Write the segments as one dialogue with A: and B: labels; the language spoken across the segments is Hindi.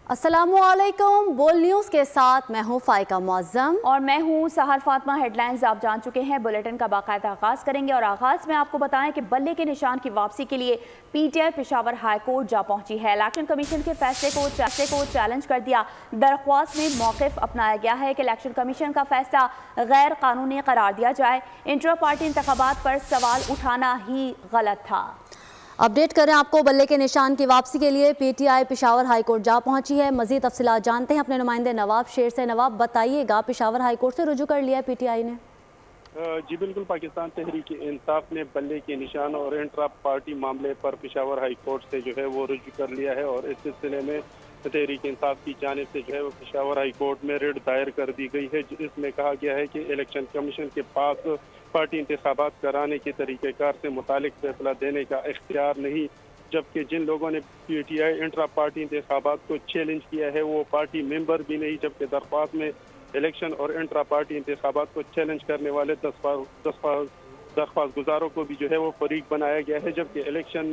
A: अस्सलामुअलैकुम। बोल न्यूज़ के साथ मैं हूँ फाइका मुअज़्ज़म
B: और मैं हूँ सहर फातिमा। हेडलाइंस आप जान चुके हैं। बुलेटिन का बाकायदा आगाज़ करेंगे और आगाज़ में आपको बताएं कि बल्ले के निशान की वापसी के लिए पीटीआई पेशावर हाई कोर्ट जा पहुंची है। इलेक्शन कमीशन के फैसले को चैलेंज कर दिया। दरख्वास्त में मौक़िफ़ अपनाया गया है कि इलेक्शन कमीशन का फैसला गैर कानूनी करार दिया जाए। इंटर पार्टी इंतखाबात पर सवाल उठाना ही गलत था।
A: अपडेट करें आपको, बल्ले के निशान की वापसी के लिए पीटीआई पेशावर हाई कोर्ट जा पहुंची है। मजीद तफसीलात जानते हैं अपने नुमाइंदे नवाब शेर से। नवाब, बताइएगा, पेशावर हाई कोर्ट से रुजू कर लिया पीटीआई ने?
C: जी बिल्कुल, पाकिस्तान तहरीक इंसाफ ने बल्ले के निशान और इंट्रा पार्टी मामले पर पेशावर हाई कोर्ट से जो है वो रुजू कर लिया है और इस सिलसिले में तहरीक इंसाफ की जानिब से जो है वो पेशावर हाई कोर्ट में रिट दायर कर दी गई है, जिसमें कहा गया है कि इलेक्शन कमीशन के पास पार्टी इंतखाबात कराने के तरीक़ेकार से मुतालिक फैसला देने का इख्तियार नहीं, जबकि जिन लोगों ने पीटीआई इंट्रा पार्टी इंतखाबात को चैलेंज किया है वो पार्टी मेंबर भी नहीं, जबकि दरख्वास्त में इलेक्शन और इंट्रा पार्टी इंतखाबात को चैलेंज करने वाले दरख्वास्त गुजारों को भी जो है वो फरीक बनाया गया है। जबकि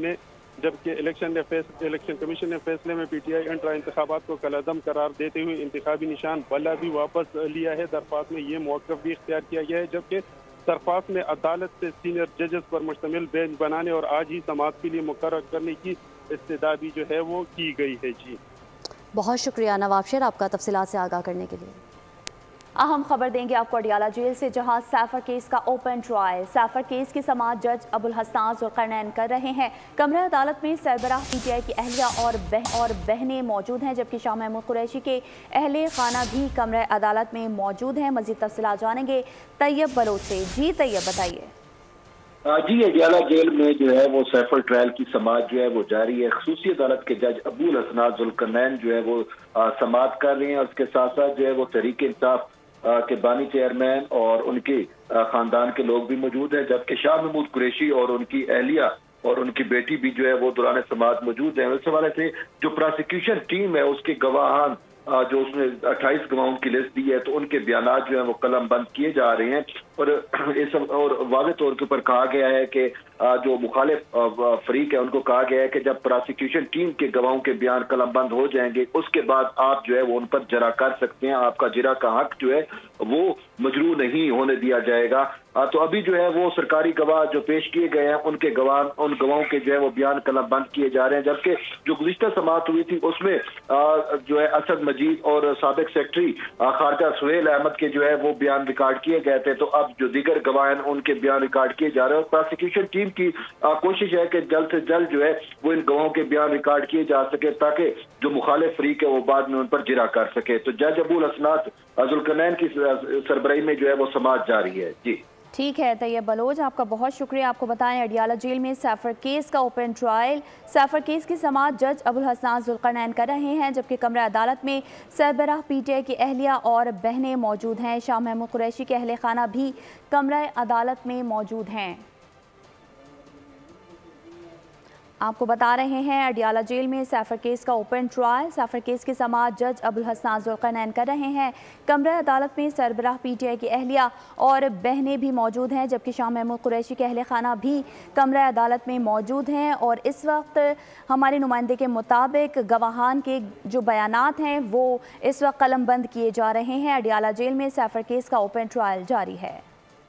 C: इलेक्शन कमीशन ने फैसले में पीटीआई इंट्रा इंतखाबात को कलअदम करार देते हुए इंतखाबी निशान बल्ला भी वापस लिया है। दरख्वास्त में ये मौक़िफ़ भी इख्तियार किया गया है, जबकि दरख्वास्त में अदालत से सीनियर जजेस पर मुश्तमिल बेंच बनाने और आज ही समाअत के लिए मुकर्रर करने की इस्तदा भी जो है वो की गई है। जी
A: बहुत शुक्रिया नवाब शेर आपका तफसीलात से आगाह करने के लिए।
B: अहम खबर देंगे आपको अडियाला जेल से, जहां सैफर केस का ओपन ट्रायल। सैफर केस की समाअत जज अबुल हसन ज़ुल्करनैन कर रहे हैं। कमरा अदालत में सरबराह पीटीआई की अहलिया और बहनें मौजूद हैं, जबकि शाह महमूद कुरैशी के अहले खाना भी कमरा अदालत में मौजूद हैं। मज़ीद तफसीलात जानेंगे तैयब बलोच से। जी तैयब, बताइए।
D: जी, अडियाला जेल में जो है वो सैफर ट्रायल की समाअत जो है वो जारी है। खसूसी अदालत के जज अबुल हसन ज़ुल्करनैन जो है वो समाअत कर रहे हैं और उसके साथ साथ जो है वो तहरीक इंसाफ के बानी चेयरमैन और उनके खानदान के लोग भी मौजूद हैं, जबकि शाह महमूद कुरैशी और उनकी अहलिया और उनकी बेटी भी जो है वो दौरान समाअत मौजूद है। इस हवाले से जो प्रोसिक्यूशन टीम है उसके गवाहान जो उसने 28 गवाहों की लिस्ट दी है, तो उनके बयानात जो है वो कलम बंद किए जा रहे हैं और वाज़ेह तौर के ऊपर कहा गया है कि जो मुखालिफ फरीक है उनको कहा गया है कि जब प्रोसिक्यूशन टीम के गवाहों के बयान कलम बंद हो जाएंगे उसके बाद आप जो है वो उन पर जरा कर सकते हैं। आपका जरा का हक जो है वो मजरू नहीं होने दिया जाएगा। तो अभी जो है वो सरकारी गवाह जो पेश किए गए हैं उन गवाहों के जो है वो बयान कलम बंद किए जा रहे हैं, जबकि जो गुज़िश्ता समाअत हुई थी उसमें जो है असद मजीद और साबिक सेक्रेटरी खारजा सुहेल अहमद के जो है वो बयान रिकॉर्ड किए गए थे। तो अब जो दीगर गवाह हैं उनके बयान रिकॉर्ड किए जा रहे हैं और प्रोसिक्यूशन टीम की कोशिश है कि जल्द से जल्द जो है वो इन गवाहों के बयान रिकॉर्ड किए जा सके ताकि जो मुखालिफ फरीक है वो बाद में उन पर जिरा कर सके। तो जज अबुल हसन ज़ुल्करनैन की सरबराही में जो है वो समाअत जारी है। जी
B: ठीक है तैयब बलोच, आपका बहुत शुक्रिया। आपको बताएं अडियाला जेल में सैफर केस का ओपन ट्रायल। सैफर केस की समाअत जज अबुल हसन ज़ुल्करनैन कर रहे हैं, जबकि कमरा अदालत में सरबराह पीटीआई की अहलिया और बहनें मौजूद हैं। शाह महमूद कुरैशी के अहले खाना भी कमरा अदालत में मौजूद हैं। आपको बता रहे हैं अडियाला जेल में सैफर केस का ओपन ट्रायल। सैफर केस की समाअत जज अबुल हसन ज़ुल्करनैन कर रहे हैं। कमरा अदालत में सरबराह पीटीआई की अहलिया और बहनें भी मौजूद हैं, जबकि शाह महमूद कुरैशी के अहले खाना भी कमरा अदालत में मौजूद हैं। और इस वक्त हमारे नुमाइंदे के मुताबिक गवाहान के जो बयानात हैं वो इस वक्त कलमबंद किए जा रहे हैं। अडियाला जेल में सैफर केस का ओपन ट्रायल जारी है।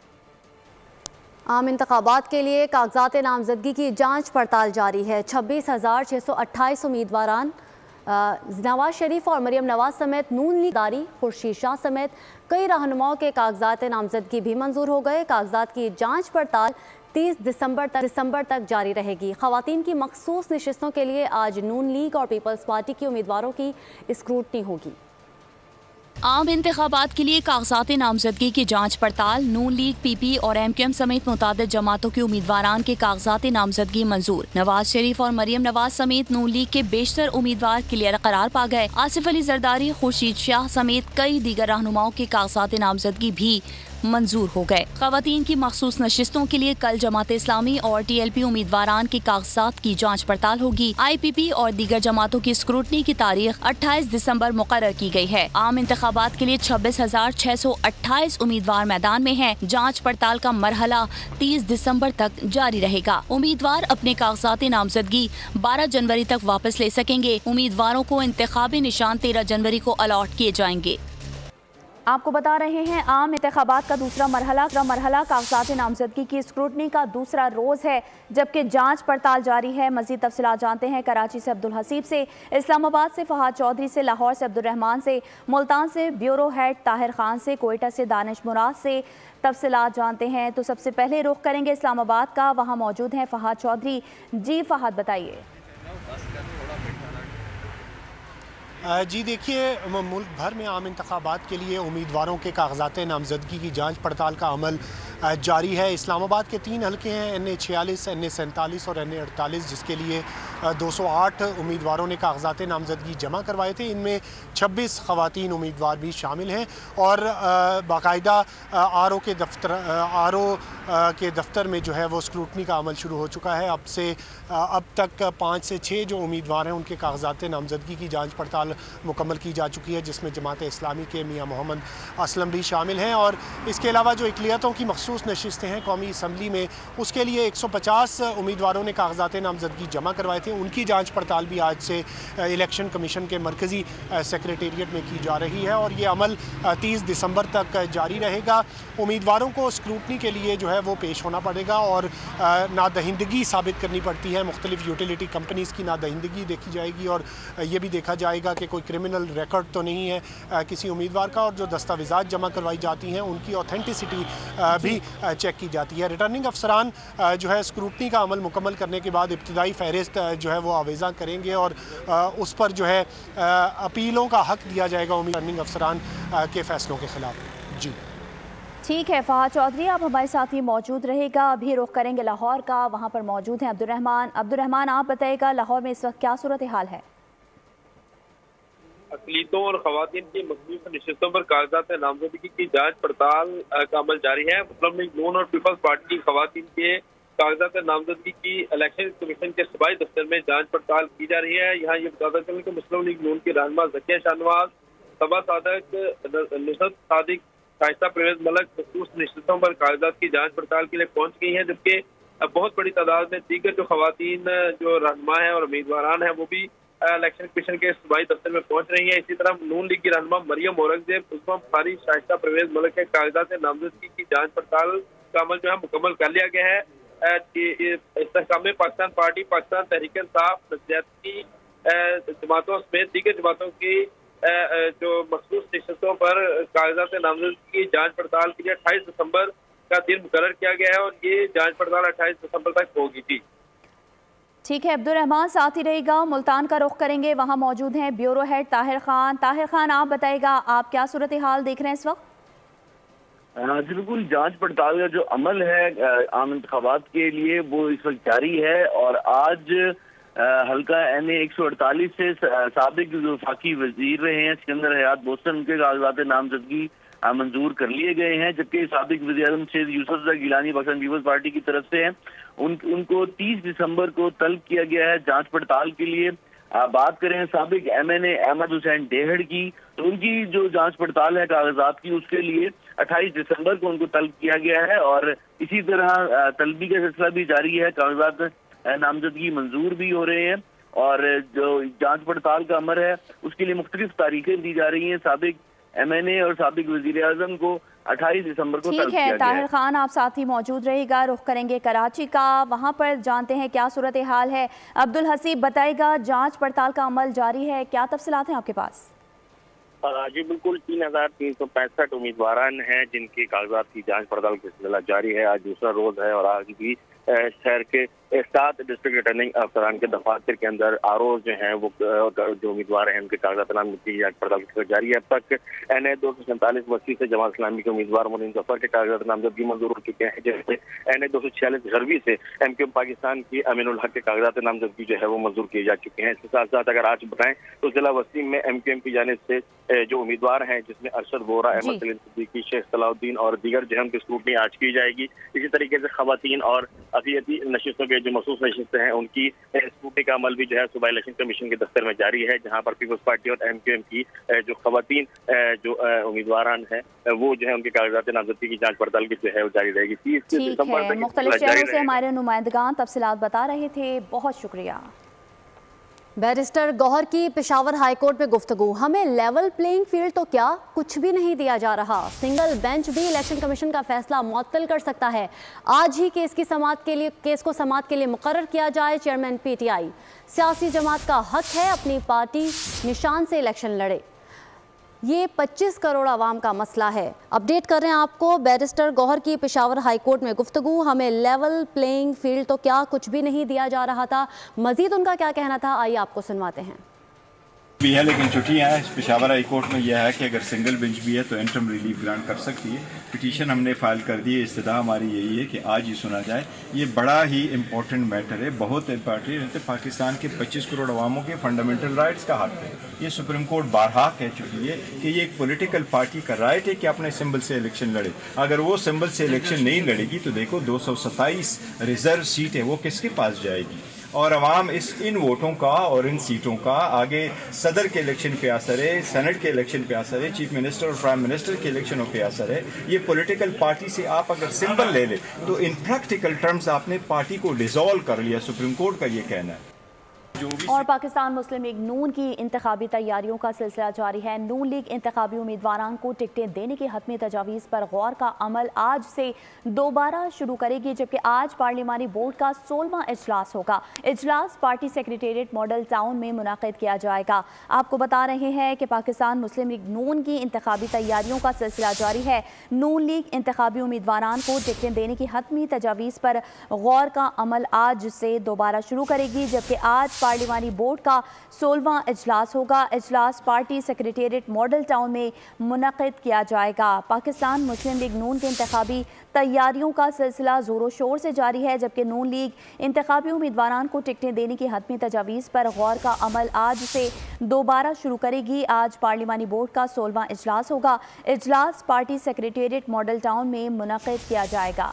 A: आम इंतखाबात के लिए कागजात नामजदगी की जांच पड़ताल जारी है। 26,628 उम्मीदवारान नवाज शरीफ और मरियम नवाज समेत नून लीग दारी खुर्शीद शाह समेत कई रहनुमाओं के कागजात नामजदगी भी मंजूर हो गए। कागजात की जांच पड़ताल 30 दिसंबर तक जारी रहेगी। खवातीन की मखसूस नशिस्तों के लिए आज नून लीग और पीपल्स पार्टी के उम्मीदवारों की स्क्रूटनी होगी।
E: आम इंतखाबात के लिए कागजात नामजदगी की जांच पड़ताल। नून लीग, पीपी और एमक्यूएम समेत मुतादिद जमातों के उम्मीदवारान के कागजात नामजदगी मंजूर। नवाज शरीफ और मरियम नवाज समेत नून लीग के बेशतर उम्मीदवार क्लियर करार पा गए। आसिफ अली जरदारी, खुर्शीद शाह समेत कई दीगर रहनुमाओं के कागजात नामजदगी भी मंजूर हो गए। खवातीन की मखसूस नशिस्तों के लिए कल जमात इस्लामी और TLP उम्मीदवारान के कागजात की जाँच पड़ताल होगी। IPP और दीगर जमातों की स्क्रूटनी की तारीख 28 दिसंबर मुकर्रर की गई है। आम इंतखाबात के लिए 26,628 उम्मीदवार मैदान में हैं। जाँच पड़ताल का मरहला 30 दिसंबर तक जारी रहेगा। उम्मीदवार अपने कागजात नामजदगी 12 जनवरी तक वापस ले सकेंगे। उम्मीदवारों को इंतखाबी निशान 13 जनवरी को अलॉट किए जाएंगे।
B: आपको बता रहे हैं आम इंतखाबात का दूसरा मरहला कागजात नामजदगी की स्क्रूटनी का दूसरा रोज़ है, जबकि जांच पड़ताल जारी है। मज़ीद तफसीलात जानते हैं कराची से अब्दुल हसीब से, इस्लामाबाद से फहाद चौधरी से, लाहौर से अब्दुल रहमान से, मुल्तान से ब्यूरो हेड ताहिर खान से, कोयटा से दानिश मुराद से तफसीलात जानते हैं। तो सबसे पहले रुख करेंगे इस्लामाबाद का, वहाँ मौजूद हैं फहाद चौधरी। जी फहाद, बताइए।
F: जी देखिए, मुल्क भर में आम इंतखाबात के लिए उम्मीदवारों के कागजात नामजदगी की जांच पड़ताल का अमल जारी है। इस्लामाबाद के 3 हलके हैं, NA 46, NA 47 और NA 48, जिसके लिए 208 उम्मीदवारों ने कागजात नामजदगी जमा करवाए थे। इनमें 26 खवातीन उम्मीदवार भी शामिल हैं और बाकायदा RO के दफ्तर में जो है वो स्क्रूटनी का अमल शुरू हो चुका है। अब तक 5 से 6 जो उम्मीदवार हैं उनके कागजात नामजदगी की जाँच पड़ताल मुकम्मल की जा चुकी है, जिसमें जमात इस्लामी के मियाँ मोहम्मद असलम भी शामिल हैं। और इसके अलावा जो इकलियतों की मखसूस नशिस्तें हैं कौमी असम्बली में, उसके लिए 150 उम्मीदवारों ने कागजात नामजदगी जमा करवाए थे। उनकी जांच पड़ताल भी आज से इलेक्शन कमीशन के मरकज़ी सेक्रेटेरिएट में की जा रही है और ये अमल 30 दिसंबर तक जारी रहेगा। उम्मीदवारों को स्क्रूटनी के लिए जो है वो पेश होना पड़ेगा और नादहिंदगी साबित करनी पड़ती है। मुख्तलिफ यूटिलिटी कंपनीज़ की नादहिंदगी देखी जाएगी और ये भी देखा जाएगा कि कोई क्रिमिनल रिकॉर्ड तो नहीं है किसी उम्मीदवार का, और जो दस्तावेज़ात जमा करवाई जाती हैं उनकी ऑथेंटिसिटी भी चेक की जाती है। रिटर्निंग अफसरान जो है स्क्रूटनी का अमल मुकम्मल करने के बाद इब्तदाई फहरिस्त जो है वो आवेज़ा करेंगे और उस पर जो है अपीलों का हक दिया जाएगा रिटर्निंग अफसरान के फैसलों के खिलाफ। जी
B: ठीक है फहाद चौधरी, आप हमारे साथ ही मौजूद रहेगा। अभी रुख करेंगे लाहौर का, वहाँ पर मौजूद हैं अब्दुल रहमान। आप बताइएगा लाहौर में इस वक्त क्या सूरत हाल है?
C: अक़लीतों और ख़वातीन की मखसूस नशिस्तों पर कागजात नामजदगी की जांच पड़ताल का अमल जारी है। मुस्लिम लीग नून और पीपल्स पार्टी की ख़वातीन के कागजात नामजदगी की इलेक्शन कमीशन के सूबाई दफ्तर में जांच पड़ताल की जा रही है। यहाँ ये बताता चलें कि मुस्लिम लीग नून की रहनुमा ज़किया शाहनवाज, सबा सादक, नुसरत सादिक, शाइस्ता परवेज मलक मखसूस नशिस्तों पर कागजात की जाँच पड़ताल के लिए पहुँच गई हैं, जबकि बहुत बड़ी तादाद में दीगर जो ख़वातीन जो रहनुमा है और उम्मीदवारान हैं वो भी इलेक्शन कमीशन के सूबाई दफ्तर में पहुंच रही है। इसी तरह नून लीग की रहनुमा मरियम औरंगजेब, उस्मा बुखारी, शाइस्ता परवेज मलक के कागजात नामजदगी की जांच पड़ताल का अमल जो है मुकम्मल कर लिया गया है। इस्तेहकाम पाकिस्तान पार्टी, पाकिस्तान तहरीक इंसाफ, नजरियाती जमातों समेत दीगर जमातों की जो मखसूस नशिस्तों पर कागजात नामजदगी की जाँच पड़ताल के लिए 28 दिसंबर का दिन मुकर्रर किया गया है और ये जाँच पड़ताल 28 दिसंबर तक होगी। जी
B: ठीक है अब्दुल रहमान, साथ ही रहेगा। मुल्तान का रुख करेंगे, वहाँ मौजूद हैं ब्यूरो हेड ताहिर खान। आप बताइएगा आप क्या सूरत हाल देख रहे हैं इस वक्त?
G: जी बिल्कुल, जांच पड़ताल का जो अमल है आम इंतखाबात के लिए वो इस वक्त जारी है और आज हल्का NA 148 से साबिक जो वफाकी वजीर रहे हैं सिकंदर हयात बोस्टन, उनके कागजात नामजदगी मंजूर कर लिए गए हैं, जबकि साबिक वज़ीर-ए-आज़म शेख यूसुफ गिलानी पाकिस्तान पीपल्स पार्टी की तरफ से हैं उनको 30 दिसंबर को तलब किया गया है जांच पड़ताल के लिए। बात करें साबिक MNA अहमद हुसैन डेहड़ की, तो उनकी जो जांच पड़ताल है कागजात की उसके लिए 28 दिसंबर को उनको तलब किया गया है और इसी तरह तलबी का सिलसिला भी जारी है। कागजात नामजदगी मंजूर भी हो रहे हैं और जो जांच पड़ताल का अमर है उसके लिए मुख्तलिफ तारीखें दी जा रही हैं। साबिक MNA और साबिक वज़ीर-ए-आज़म को 28 दिसंबर को तलब किया गया है।
B: ताहिर खान, आप साथ ही मौजूद रहेगा। रुख करेंगे कराची का, वहाँ पर जानते हैं क्या सूरत हाल है। अब्दुल हसीब बताएगा, जांच पड़ताल का अमल जारी है, क्या तफसीलात हैं आपके पास?
H: जी बिल्कुल, 3365 उम्मीदवारान हैं जिनके कागजात की जांच पड़ताल का सिलसिला जारी है। आज दूसरा रोज है और आज भी शहर के 7 डिस्ट्रिक्ट रिटर्निंग अफसरान के दफातर के अंदर आरोज जो हैं वो जो उम्मीदवार हैं उनके कागजात नामजदगी की जांच पड़ताल जारी है। अब तक NA 247 बस्ती से जमात इस्लामी के उम्मीदवार मोइन जफर के कागजात नामजदगी मंजूर हो चुके हैं, जैसे NA 246 घरवी से MQM पाकिस्तान की अमीनुल हक के कागजात नामजदगी जो है वो मंजूर किए जा चुके हैं। इसके साथ साथ अगर आज बताएं तो जिला वसीम में MQM की जानिब से जो उम्मीदवार हैं जिसमें अरशद बोरा, अहमद सलीम सिद्दीकी, शेख सलाउद्दीन और दीगर जो है उनकी स्क्रूटनी आज की जाएगी। इसी तरीके से खवातीन और अतियती नशिस्तों के जो मखसूस नशिस्तें हैं उनकी स्क्रूटनी का अमल भी जो है सूबाई इलेक्शन कमीशन के दफ्तर में जारी है, जहां पर पीपल्स पार्टी और MQM की जो खवातीन जो उम्मीदवार हैं वो जो है उनके कागजात नामजदगी की जांच पड़ताल की जो है वो जारी रहेगी।
B: मुख्तलिफ शहरों से हमारे नुमाइंदगान तफसीलात बता रहे थे, बहुत शुक्रिया।
A: बैरिस्टर गौहर की पेशावर हाईकोर्ट में गुफ्तगू, हमें लेवल प्लेइंग फील्ड तो क्या कुछ भी नहीं दिया जा रहा, सिंगल बेंच भी इलेक्शन कमीशन का फैसला मुअत्तल कर सकता है, आज ही केस को समाअत के लिए मुकर्रर किया जाए। चेयरमैन PTI, सियासी जमात का हक है अपनी पार्टी निशान से इलेक्शन लड़े, ये 25 करोड़ आवाम का मसला है। अपडेट कर रहे हैं आपको, बैरिस्टर गौहर की पेशावर हाईकोर्ट में गुफ्तगू, हमें लेवल प्लेइंग फील्ड तो क्या कुछ भी नहीं दिया जा रहा था। मजीद उनका क्या कहना था, आइए आपको सुनवाते हैं।
I: भी है लेकिन छुट्टियां हैं। पेशावर हाई कोर्ट में यह है कि अगर सिंगल बेंच भी है तो इंटरम रिलीफ ग्रांट कर सकती है। पिटीशन हमने फाइल कर दी है, इस्तदा हमारी यही है कि आज ही सुना जाए। ये बड़ा ही इंपॉर्टेंट मैटर है, बहुत इंपॉर्टेंट है। पाकिस्तान के 25 करोड़ अवामों के फंडामेंटल राइट्स का हक है। ये सुप्रीम कोर्ट बारहा कह चुकी है कि ये एक पॉलिटिकल पार्टी का राइट है कि अपने सिंबल से इलेक्शन लड़े। अगर वो सिंबल से इलेक्शन नहीं लड़ेगी तो देखो 227 रिजर्व सीट है वो किसके पास जाएगी, और अवाम इन वोटों का और इन सीटों का आगे सदर के इलेक्शन पे असर है, सेनेट के इलेक्शन पे असर है, चीफ मिनिस्टर और प्राइम मिनिस्टर के इलेक्शनों पे असर है। ये पॉलिटिकल पार्टी से आप अगर सिंबल ले ले तो इन प्रैक्टिकल टर्म्स आपने पार्टी को डिसॉल्व कर लिया, सुप्रीम कोर्ट का ये कहना है।
B: और पाकिस्तान मुस्लिम लीग नून की इंतखाबी तैयारियों का सिलसिला जारी है। नून लीग इंतखाबी उम्मीदवारों को टिकटें देने की हतमी तजावीज़ पर गौर का अमल आज से दोबारा शुरू करेगी, जबकि आज पार्लिमानी बोर्ड का 16वां इजलास होगा। इजलास पार्टी सेक्रेटेरिएट मॉडल टाउन में मुनाकिद किया जाएगा। आपको बता रहे हैं कि पाकिस्तान मुस्लिम लीग नून की इंतखाबी तैयारियों का सिलसिला जारी है। नून लीग इंतखाबी उम्मीदवारों को टिकटें देने की हतमी तजावीज़ पर गौर का अमल आज से दोबारा शुरू करेगी, जबकि आज पार्लिमानी बोर्ड का 16वां इजलास होगा। इजलास पार्टी सेक्रेटेरिएट मॉडल टाउन में मुनक़िद किया जाएगा। पाकिस्तान मुस्लिम लीग नून के इंतखाबी तैयारियों का सिलसिला ज़ोरों शोर से जारी है, जबकि नून लीग इंतखाबी उम्मीदवारों को टिकटें देने की हतमी तजावीज़ पर गौर का अमल आज से दोबारा शुरू करेगी। आज पार्लिमानी बोर्ड का 16वां इजलास होगा। इजलास पार्टी सेक्रेटेरिएट मॉडल टाउन में मुनक़िद किया जाएगा।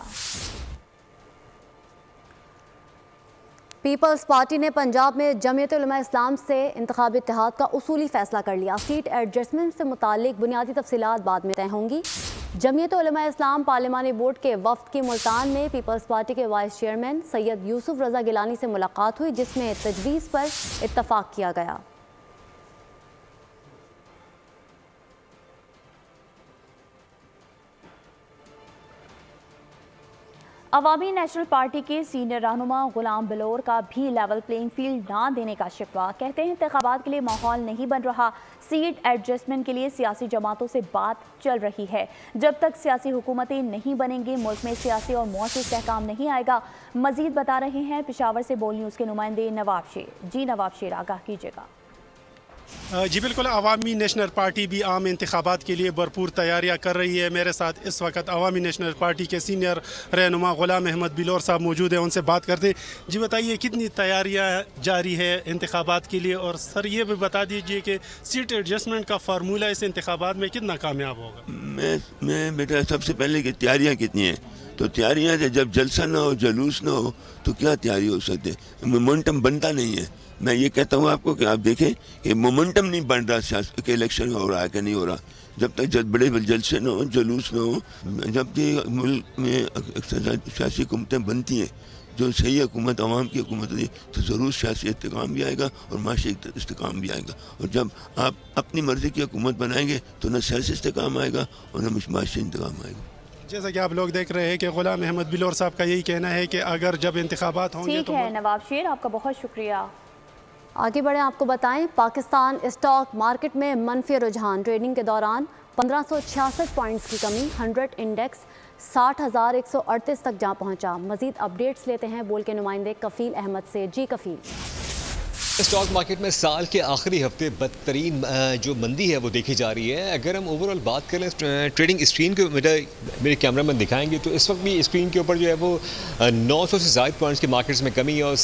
A: पीपल्स पार्टी ने पंजाब में जमीयत उलमा इस्लाम से इंतखाबी इत्तेहाद का उसूली फैसला कर लिया। सीट एडजस्टमेंट से मुतालिक बुनियादी तफसीलात बाद में तय होंगी। जमीयत उलमा इस्लाम पार्लिमानी बोर्ड के वफ्द की मुल्तान में पीपल्स पार्टी के वाइस चेयरमैन सैयद यूसुफ रजा गिलानी से मुलाकात हुई, जिसमें तजवीज़ पर इत्तफाक किया गया।
B: अवामी नेशनल पार्टी के सीनियर रहनुमा गुलाम बिलोर का भी लेवल प्लेइंग फील्ड ना देने का शिकवा। कहते हैं इंतखाबात के लिए माहौल नहीं बन रहा, सीट एडजस्टमेंट के लिए सियासी जमातों से बात चल रही है। जब तक सियासी हुकूमतें नहीं बनेंगी मुल्क में सियासी और मौसमी इस्तेहकाम नहीं आएगा। मजीद बता रहे हैं पेशावर से बोल न्यूज़ के नुमाइंदे नवाब शेर। जी नवाब शेर, आगाह कीजिएगा।
F: जी बिल्कुल, अवामी नेशनल पार्टी भी आम इंतखाबात के लिए भरपूर तैयारियां कर रही है। मेरे साथ इस वक्त अवामी नेशनल पार्टी के सीनियर रहनुमा गुलाम अहमद बिलोर साहब मौजूद हैं, उनसे बात करते हैं। जी बताइए, कितनी तैयारियां जारी है इंतखाबात के लिए, और सर ये भी बता दीजिए कि सीट एडजस्टमेंट का फार्मूला इस इंतखाबात में कितना कामयाब होगा।
J: मैं बेटा सबसे पहले कि तैयारियाँ कितनी हैं, तो तैयारियाँ जब जलसा ना हो, जलूस ना हो, तो क्या तैयारी हो सकती है। मोमेंटम बनता नहीं है। मैं ये कहता हूँ आपको कि आप देखें कि मोमेंटम नहीं बन रहा सियासत के, इलेक्शन हो रहा है कि नहीं हो रहा। जब तक बड़े जलसे ना हो, जुलूस ना हो, जब तक मुल्क में सियासी हुकूमतें बनती हैं जो सही हुकूमत आवाम की हुकूमत होती है, तो ज़रूर सियासी इस्तेकाम भी आएगा और माशी इस्तेकाम भी आएगा। और जब आप अपनी मर्ज़ी की हुकूमत बनाएंगे तो न सियासी इस्तेकाम आएगा और न माशी इंतकाम आएगा।
F: जैसा कि आप लोग देख रहे हैं कि गुलाम अहमद बिलोर साहब का यही कहना है कि अगर जब इंतखाबात होंगे
B: ठीक है नवाब शेर, आपका बहुत शुक्रिया।
A: आगे बढ़े, आपको बताएं पाकिस्तान स्टॉक मार्केट में मनफी रुझान। ट्रेडिंग के दौरान 1566 पॉइंट्स की कमी, 100 इंडेक्स 60,138 तक जा पहुंचा। मजीद अपडेट्स लेते हैं बोल के नुमाइंदे कफील अहमद से। जी कफील।
K: स्टॉक मार्केट में साल के आखिरी हफ्ते बदतरीन जो मंदी है वो देखी जा रही है। अगर हम ओवरऑल बात करें ट्रेडिंग स्क्रीन के मेरे कैमरामैन दिखाएंगे तो इस वक्त भी स्क्रीन के ऊपर जो है वो 900 से ज़ायद पॉइंट्स की मार्केट्स में कमी है और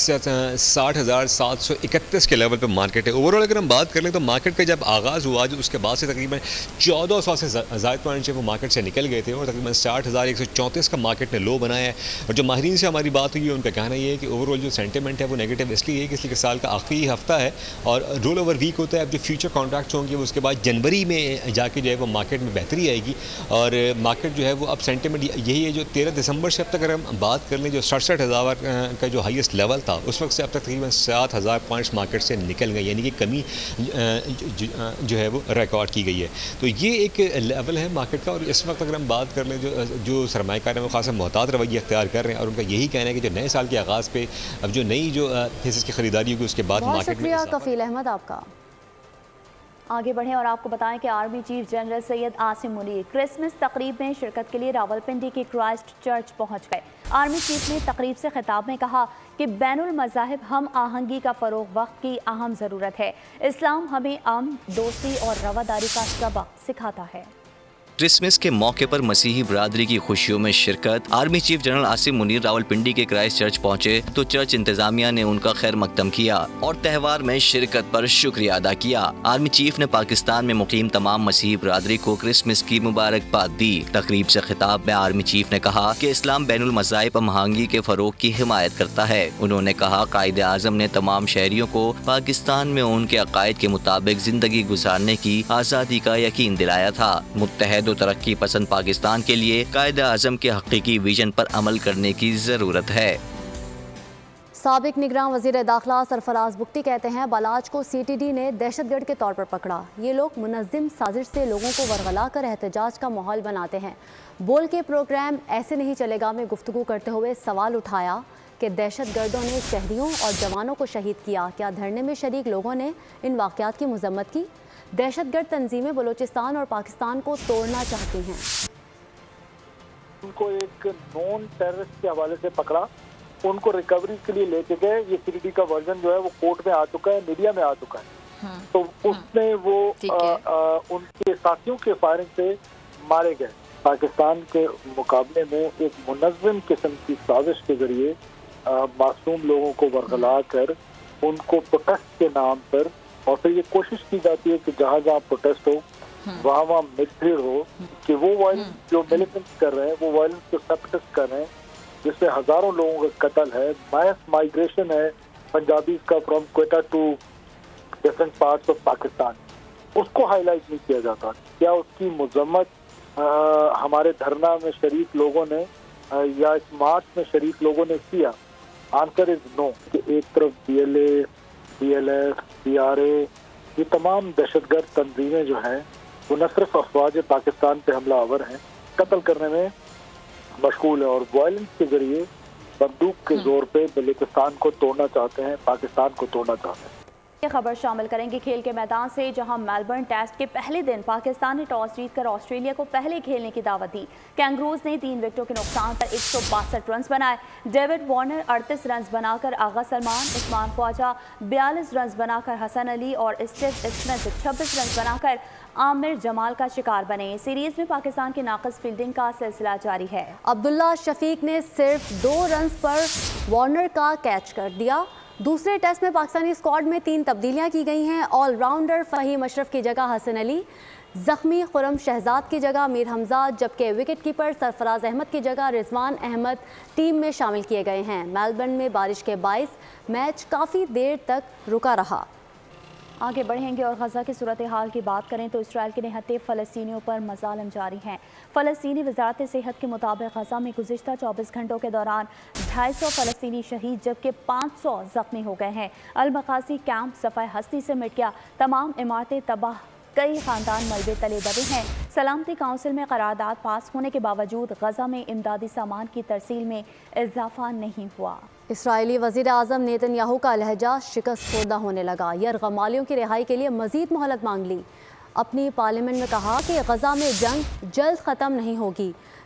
K: 60,731 के लेवल पे मार्केट है। ओवरऑल अगर हम बात कर लें तो मार्केट का जब आगाज़ हुआ जो उसके बाद से तकरीबन 1400 से ज़ायद पॉइंट जो वो मार्केट से निकल गए थे और तकरीबन 60,134 का मार्केट ने लो बनाया है। और जो माहिरीन से हमारी बात हुई है उनका कहना ये है कि ओवरऑल जो सेंटिमेंट है वो नेगेटिव इसलिए है कि इसलिए साल का आखिरी हफ्ता है और रोल ओवर वीक होता है। अब जो फ्यूचर कॉन्ट्रैक्ट्स होंगे उसके बाद जनवरी में जाके जो है वो मार्केट में बेहतरी आएगी और मार्केट जो है वो अब सेंटिमेंट यही है जो 13 दिसंबर से अब तक अगर हम बात कर लें जो 67,000 का जो हाईएस्ट लेवल था उस वक्त से अब तक तकरीबन 7,000 पॉइंट्स मार्केट से निकल गए, यानी कि कमी जो है वो रिकॉर्ड की गई है। तो ये एक लेवल है मार्केट का और इस वक्त अगर हम बात कर लें जो सरमायाकार हैं वो खासा मोहतात रवैया इख्तियार कर रहे हैं और उनका यही कहना है कि जो नए साल के आगाज़ पे अब जो नई जो हिस्से की खरीदारी होगी उसके बाद मार्केट में।
A: कफील अहमद आपका।
B: आगे बढ़ें और आपको बताएं कि army chief general Syed Asim Munir Christmas तकरीब में शिरकत के लिए रावलपिंडी के क्राइस्ट चर्च पहुंच गए। आर्मी चीफ ने तकरीब से खिताब में कहा कि बैनुल मज़ाहिब हम आहंगी का फ़रोग़ वक्त की अहम ज़रूरत है। इस्लाम हमें अमन, दोस्ती और रवादारी का सबक सिखाता है।
L: क्रिसमस के मौके पर मसीही बरादरी की खुशियों में शिरकत। Army chief general Asim Munir Rawalpindi के क्राइस्ट चर्च पहुंचे तो चर्च इंतजामिया ने उनका खैर मकदम किया और त्यौहार में शिरकत पर शुक्रिया अदा किया। आर्मी चीफ ने पाकिस्तान में मुकीम तमाम मसीही बरादरी को क्रिसमस की मुबारकबाद दी। तकरीब से खिताब में आर्मी चीफ ने कहा कि इस्लाम बैनुल मज़ाहिब हमआहंगी के फरोग की हिमायत करता है। उन्होंने कहा कायदे आज़म ने तमाम शहरियों को पाकिस्तान में उनके अकायद के मुताबिक जिंदगी गुजारने की आज़ादी का यकीन दिलाया था। मुत्तहद तरक्की पसंद पाकिस्तान के लिए कायदे आज़म के हकीकी विजन पर अमल करने की जरूरत है।
A: साबिक निगरान वज़ीर दाखिला सरफराज बुख्ती कहते हैं बालाज को CTD ने दहशतगर्द के तौर पर पकड़ा। ये लोग मुनज़्ज़िम साजिश से लोगों को वरगला कर एहतजाज का माहौल बनाते हैं। बोल के प्रोग्राम ऐसे नहीं चलेगा में गुफ्तगू करते हुए सवाल उठाया कि दहशतगर्दों ने शहरियों और जवानों को शहीद किया। क्या धरने में शरीक लोगों ने इन वाक़यात की मज़म्मत की? दहशतगर्द तंजीमें बलूचिस्तान और पाकिस्तान को तोड़ना चाहती हैं।
M: उनको एक नॉन टेररिस्ट के हवाले से पकड़ा, उनको रिकवरी के लिए लेके गए। ये CTD का वर्जन जो है वो कोर्ट में आ चुका है, मीडिया में आ चुका है। तो उसमें वो उनके साथियों के फायरिंग से मारे गए। पाकिस्तान के मुकाबले में एक मुनज़्ज़म किस्म की साजिश के जरिए मासूम लोगों को वरगला कर उनको प्रोटेस्ट के नाम पर और फिर ये कोशिश की जाती है कि जहाँ जहाँ प्रोटेस्ट हो वहाँ मिसभीड़ हो कि वो वायलेंस जो मिलिटेंट्स कर रहे हैं वो वायलेंस को सेपरेटिस्ट कर रहे हैं जिससे हजारों लोगों का कत्ल है, मास माइग्रेशन है पंजाबी का from Quetta to different parts of Pakistan, उसको हाईलाइट नहीं किया जाता। क्या उसकी मजम्मत हमारे धरना में शरीक लोगों ने या इस मार्च में शरीक लोगों ने किया? Answer is no. कि एक तरफ DLA, DLF, CRA ये तमाम दहशतगर्द तंजीमें जो हैं वो न सिर्फ अफवाज पाकिस्तान पे हमला आवर हैं, कत्ल करने में मशगूल है और वायलेंस के जरिए बंदूक के जोर पे बलूचिस्तान को तोड़ना चाहते हैं, पाकिस्तान को तोड़ना चाहते हैं।
B: ये खबर शामिल करेंगे खेल के मैदान से, जहां मेलबर्न टेस्ट के पहले दिन पाकिस्तान ने टॉस जीतकर ऑस्ट्रेलिया को पहले खेलने की दावत दी। कैंगरूज ने 3 विकेटों के नुकसान पर 162 रन बनाए। डेविड वार्नर 38 रन बनाकर आगा सलमान, उस्मान ख्वाजा 42 रन बनाकर हसन अली और स्टीव स्मिथ 26 रन बनाकर आमिर जमाल का शिकार बने। सीरीज में पाकिस्तान की नाक़िस फील्डिंग का सिलसिला जारी है।
A: अब्दुल्ला शफीक ने सिर्फ 2 रन पर वार्नर का कैच कर दिया। दूसरे टेस्ट में पाकिस्तानी स्क्वाड में 3 तब्दीलियां की गई हैं। ऑलराउंडर फ़हीम अशरफ की जगह हसन अली, जख्मी खुरम शहजाद की जगह मीर हमजा, जबकि विकेट कीपर सरफराज अहमद की जगह रिजवान अहमद टीम में शामिल किए गए हैं। मेलबर्न में बारिश के बाइस मैच काफ़ी देर तक रुका रहा।
B: आगे बढ़ेंगे और गज़ा की सूरत हाल की बात करें तो इसराइल के निहत्ते फ़लस्तीनियों पर मज़ालिम जारी हैं। फ़लस्तीनी वज़ारत सेहत के मुताबिक गज़ा में गुज़िश्ता 24 घंटों के दौरान 250 फ़लस्तीनी शहीद जबकि 500 ज़ख्मी हो गए हैं। अल-मकासी कैंप सफ़ाए हस्ती से मिट गया, तमाम इमारतें तबाह, कई ख़ानदान मलबे तले दबे हैं। सलामती काउंसिल में करारदाद पास होने के बावजूद गज़ा में इमदादी सामान की तरसील में इजाफा नहीं हुआ।
A: इसराइली वज़ीर आज़म नेतन्याहू का लहजा शिकस्त खुर्दा होने लगा। यरगमालियों की रिहाई के लिए मज़ीद मोहलत मांग ली। अपनी पार्लियामेंट में कहा कि गज़ा में जंग जल्द ख़त्म नहीं होगी।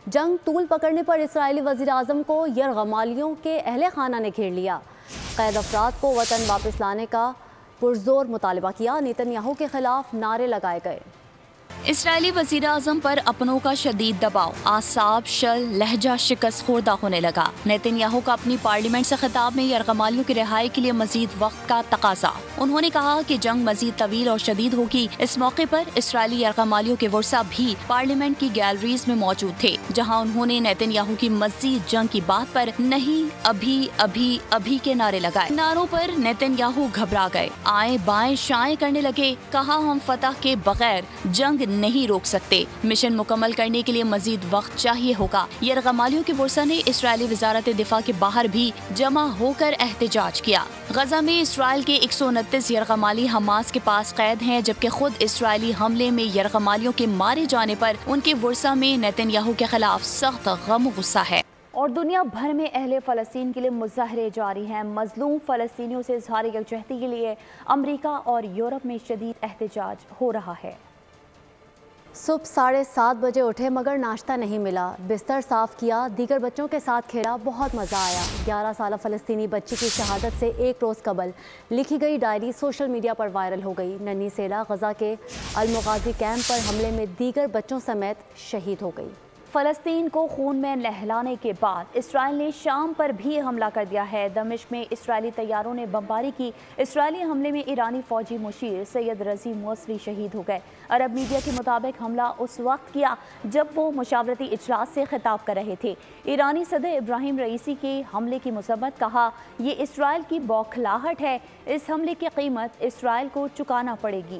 A: जंग तूल पकड़ने पर इसराइली वज़ीर आज़म को यरगमालियों के अहले खाना ने घेर लिया। कैद अफराद को वतन वापस लाने का पुरजोर मुतालबा किया। नेतन्याहू के खिलाफ नारे लगाए गए।
E: इसराइली वज़ीर आज़म पर अपनों का शदीद दबाव, आसाब शल लहजा शिकस्त खुर्दा होने लगा। नेतन्याहू का अपनी पार्लियामेंट से खिताब में यरगमालियों की रिहाई के लिए मजीद वक्त का तकाजा। उन्होंने कहा कि जंग मजीद तवील और शदीद होगी। इस मौके पर इसराइली यरगमालियों के वर्सा भी पार्लियामेंट की गैलरीज में मौजूद थे, जहाँ उन्होंने नेतन्याहू की मजीद जंग की बात पर नहीं अभी अभी अभी के नारे लगाए। नारों पर नेतन्याहू घबरा गए, आए बाएं शाएं करने लगे। कहा हम फतह के बगैर जंग नहीं रोक सकते। मिशन मुकम्मल करने के लिए मजीद वक्त चाहिए होगा। यरगमालियों के वर्सा ने इसराइली वजारत दिफा के बाहर भी जमा होकर एहतजाज किया। गजा में इसराइल के 129 यरगमाली हमास के पास कैद हैं, जबकि खुद इसराइली हमले में यरगमालियों के मारे जाने पर उनके वर्सा में नेतन्याहू के खिलाफ सख्त गम गुस्सा है।
B: और दुनिया भर में अहले फ़लस्तीन के लिए मुज़ाहरे जारी हैं। मज़लूम फ़लस्तीनियों से इज़हार यकजहती के लिए अमरीका और यूरोप में शदीद एहतजाज हो रहा है।
A: सुबह 7:30 बजे उठे मगर नाश्ता नहीं मिला। बिस्तर साफ किया, दीगर बच्चों के साथ खेला, बहुत मज़ा आया। 11 साला फ़लस्तीनी बच्ची की शहादत से एक रोज़ कबल लिखी गई डायरी सोशल मीडिया पर वायरल हो गई। नन्ही सेला गजा के अल-मुगाज़ी कैंप पर हमले में दीगर बच्चों समेत शहीद हो गई।
B: फ़लस्तीन को खून में नहलाने के बाद इसराइल ने शाम पर भी हमला कर दिया है। दमिश्क में इसराइली तैयारों ने बमबारी की। इसराइली हमले में ईरानी फ़ौजी मुशीर सैयद रज़ी मौसवी शहीद हो गए। अरब मीडिया के मुताबिक हमला उस वक्त किया जब वो मुशावरती इजलास से खिताब कर रहे थे। ईरानी सदर इब्राहिम रईसी के हमले की मुसब्बत कहा, ये इसराइल की बौखलाहट है। इस हमले की कीमत इसराइल को चुकाना पड़ेगी।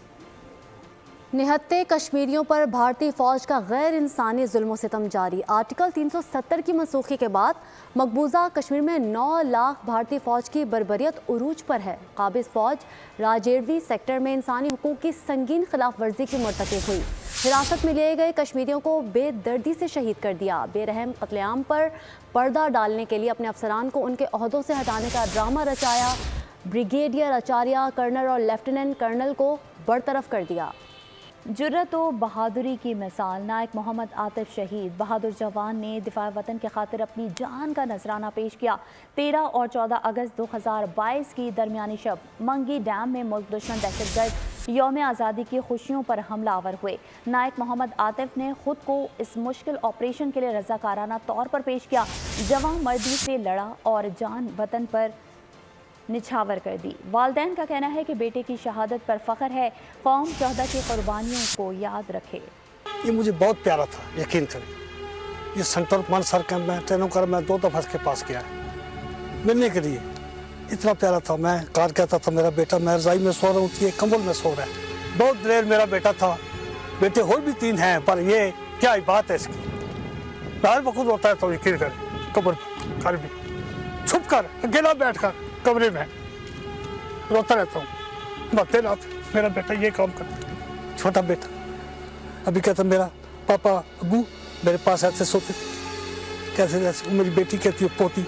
A: निहत्ते कश्मीरियों पर भारतीय फ़ौज का गैर इंसानी जुल्म सितम जारी। आर्टिकल 370 की मनसूखी के बाद मकबूजा कश्मीर में 9 लाख भारतीय फ़ौज की बर्बरियत उरूज पर है। काबिज फ़ौज राजेरवी सेक्टर में इंसानी हुकूक की संगीन खिलाफ वर्जी की मरतकब हुई। हिरासत में लिए गए कश्मीरियों को बेदर्दी से शहीद कर दिया। बेरहम कत्लेआम पर पर्दा डालने के लिए अपने अफसरान को उनके ओहदों से हटाने का ड्रामा रचाया। ब्रिगेडियर आचार्य कर्नल और लेफ्टिनेंट कर्नल को बरतरफ कर दिया।
B: जुर्रत व बहादुरी की मिसाल नायक मोहम्मद आतिफ शहीद बहादुर जवान ने दिफा वतन के खातिर अपनी जान का नजराना पेश किया। 13 और 14 अगस्त 2022 की दरमियानी शब मंगी डैम में मुल्क दुश्मन दहशतगर्द यौम आज़ादी की खुशियों पर हमलावर हुए। नायक मोहम्मद आतिफ ने खुद को इस मुश्किल ऑपरेशन के लिए रज़ाकाराना तौर पर पेश किया। जवान मर्दी से लड़ा और जान वतन पर निछावर कर दी। वालदैन का कहना है कि बेटे की शहादत पर फ़ख्र है। कौम शहदा की कुर्बानियों को याद रखे।
N: ये मुझे बहुत प्यारा था, यकीन करें। ये सेंटर मान सर कैंप में ट्रेनों कर मैं 2 दफ़ा के पास गया मिलने के लिए। इतना प्यारा था। मैं कार कहता था मेरा बेटा, मैं रज़ाई में सो रहा हूँ, ये कंबल में सो रहा है। बहुत देर मेरा बेटा था। बेटे और भी 3 हैं, पर ये क्या बात है इसकी। हर वक्त होता है तो यकीन करें, कब्र घर भी छुप कर अकेला बैठ कर कमरे में रोता रहता हूँ। बातें रात मेरा बेटा ये काम करता, छोटा बेटा अभी कहता मेरा पापा अबू मेरे पास ऐसे सोते, कैसे ऐसे। मेरी बेटी कहती है पोती,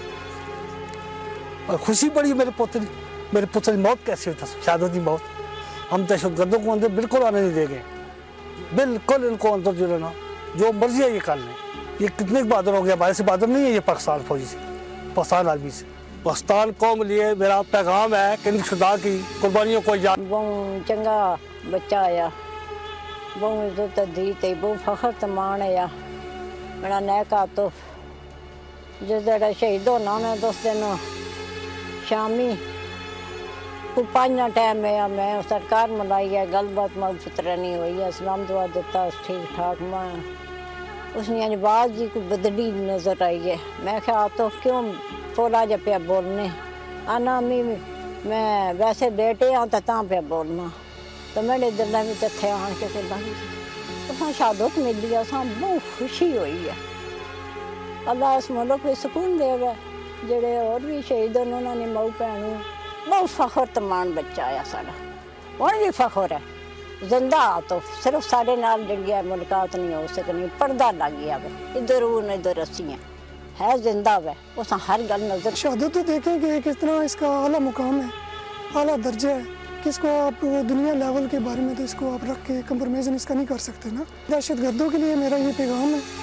N: और खुशी बड़ी मेरे पोतरी, मेरे पुत्र की मौत कैसी होता, शहादत की मौत। हम दहशतगर्दों को अंदर बिल्कुल आने नहीं देंगे, बिल्कुल इनको अंदर जो लेना जो मर्जी है ये कर लें। ये कितने बहादुर हो गया, हमारे से बहादुर नहीं है ये पाकिस्तान फौजी से, पाकिस्तान आर्मी से। पाकिस्तान कौम लिए मेरा पैगाम है कि इन खुदा की कुर्बानियों को याद।
O: बहुत चंगा बच्चा आया, बहुत इज्जत दी ते बहुत फखर ते मान आया मेरा नैका। तो जिस दिन शहीद होना उन्हें उस दिन शामी को 5 टाइम में मैं सरकार मलाई है, गलबात मल फितर नहीं हुई है, सलाम दुआ दिता ठीक ठाक। मैं उसने आवाज़ जी को बदली नजर आई है। मैं क्या तो क्यों थोड़ा जहा पे बोलने आना मैं वैसे लेटे हाँ तो पे बोलना। तो मेरे दिल में थे आन के तो शहादत मिली, अस बहुत खुशी हुई है। अल्लाह इस मुल्क को सुकून देवे। जेड़े और भी शहीद उन्होंने मऊ भैनू बहुत फखर तमान बच्चा आया साड़ा, हूँ भी फखर है। जिंदा तो सिर्फ साढ़े नाल जड़ी मुलाकात नहीं हो सकनी, पर्दा लग गया वे, इधर ऊन इधर रस्सियाँ है, जिंदा वे उस हर गल नजर।
P: शहादत तो देखें कि किस तरह इसका आला मुकाम है, आला दर्जा है कि इसको आप दुनिया लेवल के बारे में तो इसको आप रख के कंप्रोमाइज़ इसका नहीं कर सकते ना। दहशत गर्दों के लिए मेरा ये पैगाम है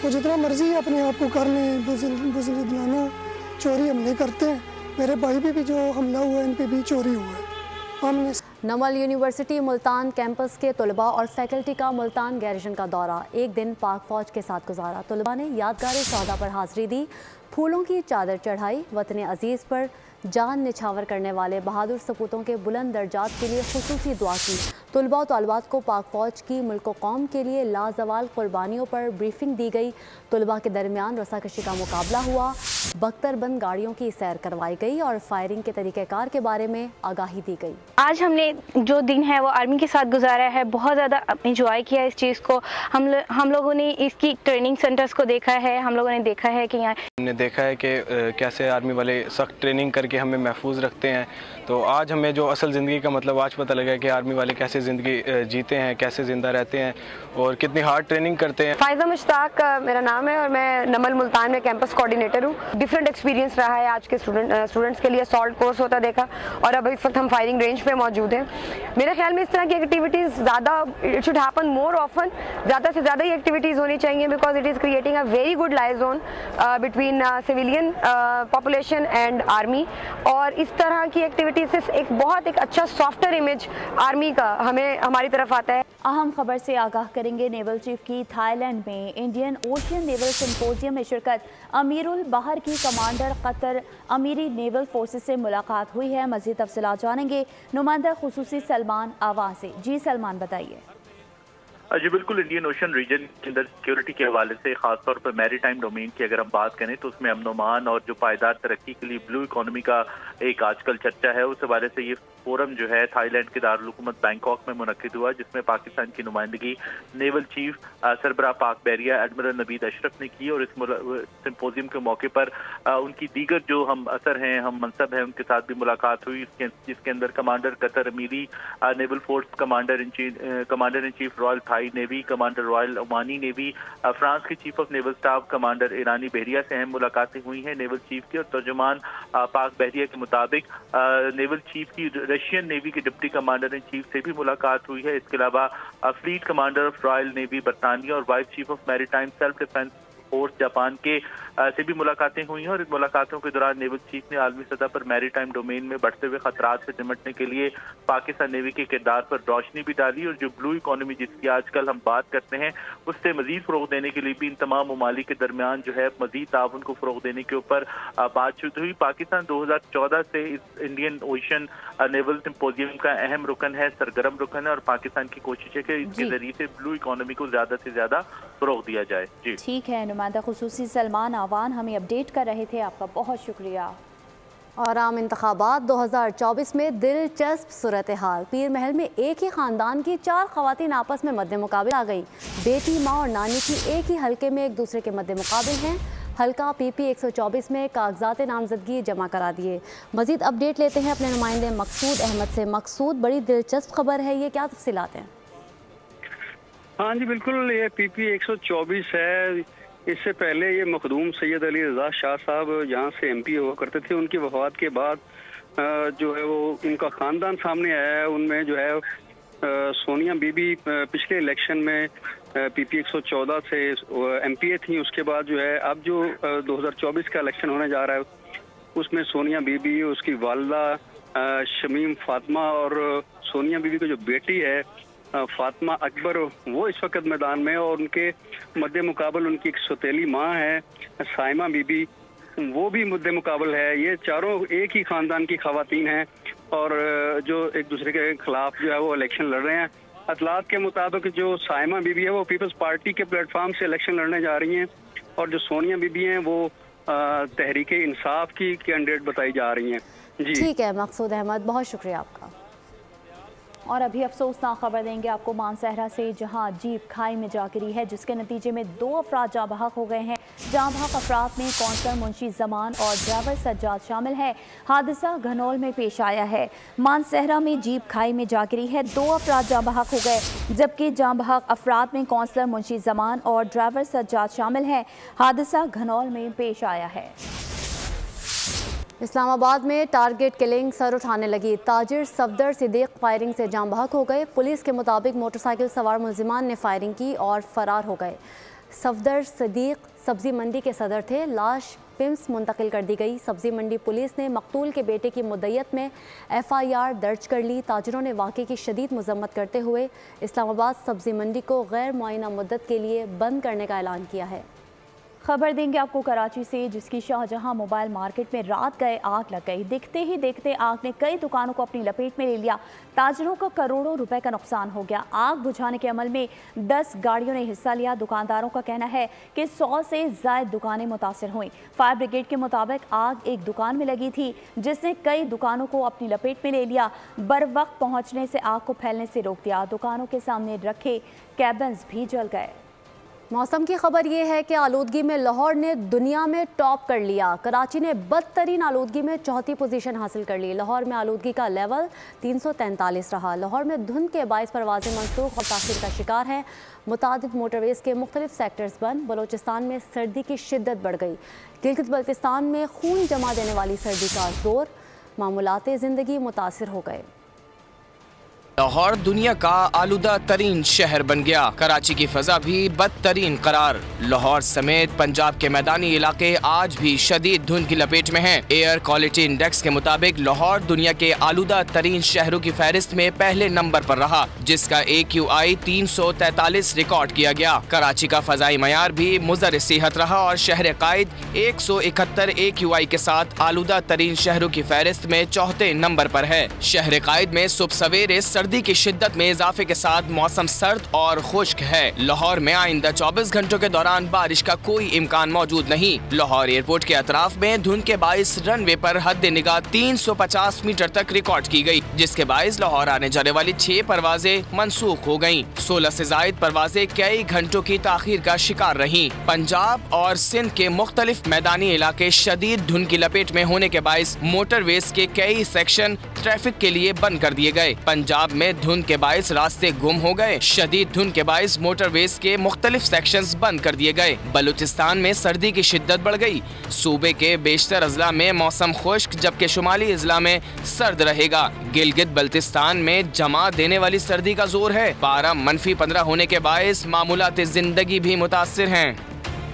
P: वो जितना मर्जी अपने आप को कर लें, बुज़दिल दिलाना, चोरी हम नहीं करते हैं। मेरे भाई पे भी जो हमला हुआ है, इन पे भी चोरी हुआ है। हमने
A: नमल यूनिवर्सिटी मुल्तान कैंपस के तलबा और फैकल्टी का मुल्तान गैरिजन का दौरा, एक दिन पाक फौज के साथ गुजारा। तलबा ने यादगार सौदा पर हाजिरी दी, फूलों की चादर चढ़ाई, वतन अजीज़ पर जान निछावर करने वाले बहादुर सपूतों के बुलंद दर्जात के लिए खुसूसी दुआ की। तलबा और तलबात को पाक फ़ौज की मुल्क व कौम के लिए लाजवाल कुर्बानियों पर ब्रीफिंग दी गई। तलबा के दरमियान रस्साकशी का मुकाबला हुआ, बख्तरबंद गाड़ियों की सैर करवाई गई और फायरिंग के तरीक़ेकार के बारे में आगाही दी गई।
Q: आज हमने जो दिन है वो आर्मी के साथ गुजारा है, बहुत ज़्यादा इंजॉय किया इस चीज़ को। हम लोगों ने इसकी ट्रेनिंग सेंटर्स को देखा है, हम लोगों ने देखा है कि यहाँ
R: हमने देखा है कि कैसे आर्मी वाले सख्त ट्रेनिंग करके हमें महफूज रखते हैं। तो आज हमें जो असल ज़िंदगी का मतलब आज पता लगा कि आर्मी वाले कैसे ज़िंदगी जीते हैं, कैसे ज़िंदा रहते हैं और कितनी हार्ड ट्रेनिंग करते हैं।
S: फायज़ा मुश्ताक मेरा नाम है और मैं नमल मुल्तान में कैंपस कोऑर्डिनेटर हूँ। डिफरेंट एक्सपीरियंस रहा है आज के स्टूडेंट्स के लिए। असॉल्ट कोर्स होता देखा और अब इस वक्त हम फायरिंग रेंज पे मौजूद हैं। मेरे ख्याल में इस तरह की एक्टिविटीज़ ज़्यादा, it should happen more often, ज़्यादा से ज़्यादा ये एक्टिविटीज़ होनी चाहिए, because it is creating a very good liaison between civilian population and army. और इस तरह की एक्टिविटीज से एक अच्छा सॉफ्टवेयर इमेज आर्मी का हमें हमारी तरफ आता है।
B: अहम खबर से आगाह करेंगे। नेवल चीफ की थाईलैंड में इंडियन ओशियन नेवल सिंपोजियम में शिरकत। अमीरुल बहर की commander Qatar Amiri naval forces से मुलाकात हुई है। मज़ीद तफसीलात जानेंगे नुमाइंदा खुसूसी सलमान आवाज़ से। जी सलमान बताइए।
T: जी बिल्कुल, इंडियन ओशन रीजन के अंदर सिक्योरिटी के हवाले से खासतौर पर मैरीटाइम डोमेन की अगर हम बात करें तो उसमें अमन अमान और जो पायदार तरक्की के लिए ब्लू इकोनॉमी का एक आजकल चर्चा है, उस हवाले से ये फोरम जो है थाईलैंड के दारुल हुकूमत बैंकॉक में मुनक्किद हुआ, जिसमें पाकिस्तान की नुमाइंदगी नेवल चीफ सरबराह पाक बहरिया एडमिरल नवीद अशरफ ने की। और इस सिंपोजियम के मौके पर उनकी दीगर जो हम असर हैं, हम मनसब हैं, उनके साथ भी मुलाकात हुई, जिसके अंदर commander Qatar Amiri naval force commander in chief royal Thai navy, commander royal Omani navy, France के chief of naval staff commander ईरानी बहरिया से अहम मुलाकातें हुई हैं नेवल चीफ की। और तर्जुमान पाक बहरिया के मुताबिक नेवल चीफ की रशियन नेवी के डिप्टी कमांडर इन चीफ से भी मुलाकात हुई है। इसके अलावा fleet commander of royal navy बरतानिया और vice chief of maritime self defence force Japan के से भी मुलाकातें हुई हैं। और इन मुलाकातों के दौरान नेवल चीफ ने आलमी सतह पर मैरीटाइम डोमेन में बढ़ते हुए खतरात से निपटने के लिए पाकिस्तान नेवी के किरदार पर रोशनी भी डाली। और जो ब्लू इकोनॉमी जिसकी आजकल हम बात करते हैं, उससे मजीद फ़रोग देने के लिए भी इन तमाम ममालिक के दरमियान जो है मजीद ताउन को फ़रोग देने के ऊपर बातचीत हुई। पाकिस्तान 2014 से इस इंडियन ओशन नेवल सिंपोजियम का अहम रुकन है, सरगर्म रुकन है, और पाकिस्तान की कोशिश है कि इसके जरिए से ब्लू इकोनॉमी को ज़्यादा से ज़्यादा फ़रोग दिया जाए। जी
B: ठीक है, नुमाइंदा खुसूसी सलमान आवान हमें अपडेट कर रहे थे, आपका बहुत शुक्रिया।
A: और आम इंतखाबात 2024 में दिलचस्प सूरत हाल। पीर महल में एक ही ख़ानदान की 4 ख़वातीन आपस में मद्दे मुकाबिल आ गई। बेटी, माँ और नानी की एक ही हल्के में एक दूसरे के मद्दे मुकाबिल हैं। हल्का PP 124 में कागजात नामजदगी जमा करा दिए। मज़ीद अपडेट लेते हैं अपने नुमाइंदे मकसूद अहमद से। मकसूद, बड़ी दिलचस्प खबर है, ये क्या तफसीलात हैं?
U: हाँ जी बिल्कुल, ये PP 124 है। इससे पहले ये मखदूम सैयद अली रज़ा शाह साहब यहाँ से MP हुआ करते थे। उनकी वफ़ात के बाद जो है वो उनका ख़ानदान सामने आया है। उनमें जो है सोनिया बीबी पिछले इलेक्शन में PP 114 से MPA थी। उसके बाद जो है अब जो 2024 का इलेक्शन होने जा रहा है उसमें सोनिया बीबी, उसकी वालदा शमीम फातिमा और सोनिया बीबी की जो बेटी है फातिमा अकबर, वो इस वक्त मैदान में। और उनके मद्दे मुकाबल उनकी एक सौतेली माँ है साइमा बीबी, वो भी मुद्दे मुकाबल है। ये चारों एक ही ख़ानदान की ख़वातीन हैं और जो एक दूसरे के खिलाफ जो है वो इलेक्शन लड़ रहे हैं। अतलात के मुताबिक जो साइमा बीबी है वो पीपल्स पार्टी के प्लेटफॉर्म से इलेक्शन लड़ने जा रही हैं और जो सोनिया बीबी हैं वो तहरीक इंसाफ की कैंडिडेट बताई जा रही हैं। जी
A: ठीक है मकसूद अहमद, बहुत शुक्रिया आपका।
B: और अभी अफसोसनाक खबर देंगे आपको मानसहरा से, जहां जीप खाई में जा गिरी है, जिसके नतीजे में 2 अफराद जाँ बहक हो गए हैं। जाँ बहक अफराद में कौंसलर मुंशी जमान और ड्राइवर सज्जाद शामिल है। हादसा घनौल में पेश आया है। मानसहरा में जीप खाई में जा गिरी है, 2 अफराद जाँ बहक हो गए, जबकि जाँ बहक अफराद में कौंसलर मुंशी जमान और ड्राइवर सज्जाद शामिल हैं। हादसा घनौल में पेश आया है।
A: इस्लामाबाद में टारगेट किलिंग सर उठाने लगी। ताजिर सफदर सिद्दीक फायरिंग से जाँ बहक हो गए। पुलिस के मुताबिक मोटरसाइकिल सवार मुलजिमान ने फायरिंग की और फरार हो गए। सफदर सदीक सब्जी मंडी के सदर थे। लाश पिम्स मुंतकिल कर दी गई। सब्जी मंडी पुलिस ने मकतूल के बेटे की मुद्दत में FIR दर्ज कर ली। ताजिरों ने वाक़े की शदीद मजम्मत करते हुए इस्लामाबाद सब्जी मंडी को गैर मुअय्यना मुद्दत के लिए बंद करने का ऐलान किया है।
B: खबर देंगे आपको कराची से, जिसकी शाहजहां मोबाइल मार्केट में रात गए आग लग गई। देखते ही देखते आग ने कई दुकानों को अपनी लपेट में ले लिया। ताजिरों का करोड़ों रुपए का नुकसान हो गया। आग बुझाने के अमल में 10 गाड़ियों ने हिस्सा लिया। दुकानदारों का कहना है कि 100 से ज़ायद दुकानें मुतासिर हुई। फायर ब्रिगेड के मुताबिक आग एक दुकान में लगी थी, जिसने कई दुकानों को अपनी लपेट में ले लिया। बर वक्त पहुँचने से आग को फैलने से रोक दिया। दुकानों के सामने रखे कैबिन्स भी जल गए।
A: मौसम की खबर ये है कि आलूदगी में लाहौर ने दुनिया में टॉप कर लिया। कराची ने बदतरीन आलूदगी में चौथी पोजीशन हासिल कर ली। लाहौर में आलूदगी का लेवल 343 रहा। लाहौर में धुंध के बाइस परवाजें मनसूख और ताख़ीर का शिकार हैं। मुतादिद मोटरवेज़ के मुख्तलिफ सेक्टर्स बंद। बलोचिस्तान में सर्दी की शिद्दत बढ़ गई। गिलगित बल्तिस्तान में खून जमा देने वाली सर्दी का जोर। मामूलाते ज़िंदगी मुतासिर हो गए।
D: लाहौर दुनिया का आलूदा तरीन शहर बन गया। कराची की फजा भी बदतरीन करार। लाहौर समेत पंजाब के मैदानी इलाके आज भी शदीद धुंध की लपेट में हैं। एयर क्वालिटी इंडेक्स के मुताबिक लाहौर दुनिया के आलूदा तरीन शहरों की फहरिस्त में पहले नंबर पर रहा, जिसका AQI 343 रिकॉर्ड किया गया। कराची का फजाई मयार भी मुज़र सेहत रहा और शहर कायद 171 AQI के साथ आलूदा तरीन शहरों की फहरिस्त में चौथे नंबर पर है। शहर कायद में सुबह सवेरे सर्दी की शिद्दत में इजाफे के साथ मौसम सर्द और खुश्क है। लाहौर में आइंदा 24 घंटों के दौरान बारिश का कोई इम्कान मौजूद नहीं। लाहौर एयरपोर्ट के अतराफ में धुंध के बाइस रनवे पर हद निगाह 350 मीटर तक रिकॉर्ड की गई, जिसके बाइस लाहौर आने जाने वाली 6 परवाजें मनसूख हो गयी। 16 से जायद परवाजें कई घंटों की ताखीर का शिकार रही। पंजाब और सिंध के मुख्तलिफ मैदानी इलाके शदीद धुंध की लपेट में होने के बाइस मोटरवेज के कई सेक्शन ट्रैफिक के लिए बंद कर दिए गए। पंजाब में धुंध के बाइस रास्ते गुम हो गए। शदीद धुंध के बाइस मोटरवेज के मुख्तलिफ सेक्शंस बंद कर दिए गए। बलूचिस्तान में सर्दी की शिद्दत बढ़ गई। सूबे के बेशतर अजला में मौसम खुश्क, जबकि शुमाली अजला में सर्द रहेगा। गिलगित बल्तिस्तान में जमा देने वाली सर्दी का जोर है। पारा -15 होने के बाइस मामूलाते जिंदगी भी मुतासिर हैं।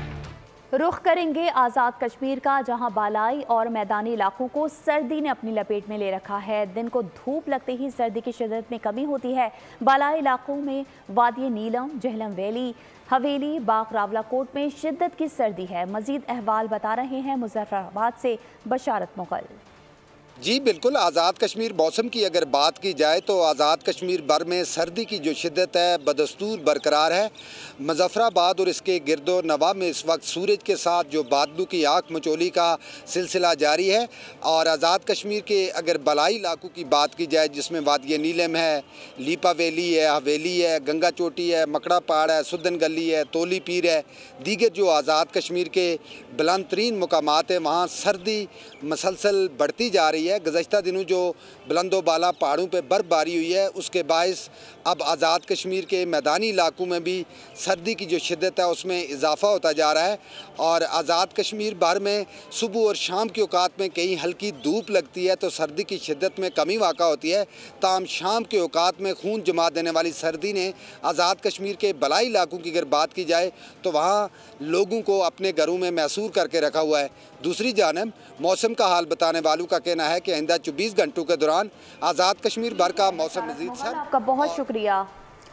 B: रुख करेंगे आज़ाद कश्मीर का, जहां बालाई और मैदानी इलाकों को सर्दी ने अपनी लपेट में ले रखा है। दिन को धूप लगते ही सर्दी की शिद्दत में कमी होती है। बालाई इलाकों में वादी नीलम, जहलम वैली, हवेली, बाग रावलाकोट में शिद्दत की सर्दी है। मजीद अहवाल बता रहे हैं मुजफ्फराबाद से बशारत मुगल।
V: जी बिल्कुल, आज़ाद कश्मीर मौसम की अगर बात की जाए तो आज़ाद कश्मीर भर में सर्दी की जो शिद्दत है बदस्तूर बरकरार है। मुजफ्फराबाद और इसके गिरदो नवा में इस वक्त सूरज के साथ जो बादलों की आँख मचोली का सिलसिला जारी है। और आज़ाद कश्मीर के अगर बलाई इलाकों की बात की जाए, जिसमें वादी नीलम है, लीपा वैली है, हवेली है, गंगा चोटी है, मकड़ा पहाड़ है, सुदन गली है, तोली पीर है, दीगर जो आज़ाद कश्मीर के बुलंद तरीन मुकामात हैं, वहाँ सर्दी मसलसल बढ़ती जा रही है। गुज़श्ता दिनों जो बुलंदो बाला पहाड़ों पे बर्फबारी हुई है, उसके बायस अब आज़ाद कश्मीर के मैदानी इलाकों में भी सर्दी की जो शिद्दत है उसमें इजाफ़ा होता जा रहा है। और आज़ाद कश्मीर भर में सुबह और शाम के औकात में कहीं हल्की धूप लगती है तो सर्दी की शिद्दत में कमी वाक़ा होती है। ताम शाम के औकात में खून जमा देने वाली सर्दी ने आज़ाद कश्मीर के बलाई इलाकों की अगर बात की जाए तो वहाँ लोगों को अपने घरों में महसूर करके रखा हुआ है। दूसरी जानब मौसम का हाल बताने वालों का कहना है कि आइंदा 24 घंटों के दौरान आज़ाद कश्मीर भर का मौसम मज़ीद सर्द।
B: आपका बहुत शुक्रिया।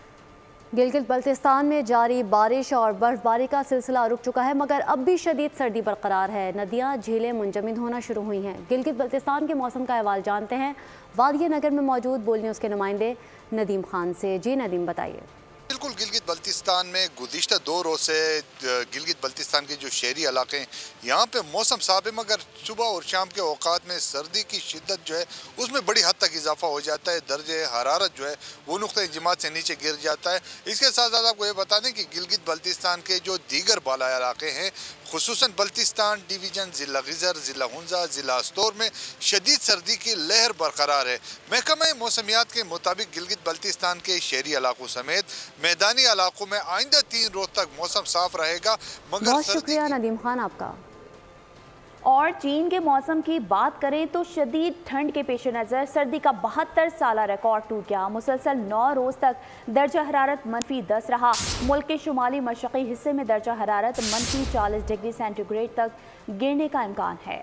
A: गिलगित बल्तिस्तान में जारी बारिश और बर्फबारी का सिलसिला रुक चुका है, मगर अब भी शदीद सर्दी बरकरार है। नदियाँ झीलें मुंजमद होना शुरू हुई हैं। गिलगित बल्तिस्तान के मौसम का अहवाल जानते हैं वादिया नगर में मौजूद बोल न्यूज़ के नुमाइंदे नदीम खान से। जी नदीम, बताइए।
W: बिल्कुल, गिलगित बल्तिस्तान में गुज़िश्ता 2 रोज़ से गिलगित बल्तिस्तान के जो शहरी इलाके हैं यहाँ पे मौसम साफ है, मगर सुबह और शाम के औकात में सर्दी की शिद्दत जो है उसमें बड़ी हद तक इजाफा हो जाता है। दर्जे हरारत जो है वो नुक़्ता जमात से नीचे गिर जाता है। इसके साथ साथ आपको ये बता दें कि गिलगित बल्तिस्तान के जो दीगर बाला इलाके हैं, खुसूसन बल्तिस्तान डिवीज़न, ज़िला गिज़र, ज़िला हुंजा, ज़िला अस्तोर में शदीद सर्दी की लहर बरकरार है। महकमा मौसमियात के मुताबिक गिलगित बल्तिस्तान के शहरी इलाकों समेत मैदानी इलाकों में आइंदा 3 रोज तक मौसम साफ रहेगा। मगर
A: बहुत शुक्रिया नदीम खान आपका।
B: और चीन के मौसम की बात करें तो शदीद ठंड के पेश नज़र सर्दी का 72 साल रिकॉर्ड टूट गया। मुसलसल 9 रोज़ तक दर्जा हरारत -10 रहा। मुल्क के शुमाली मशरक़ी हिस्से में दर्जा हरारत -40 डिग्री सेंटीग्रेड तक गिरने का इम्कान है।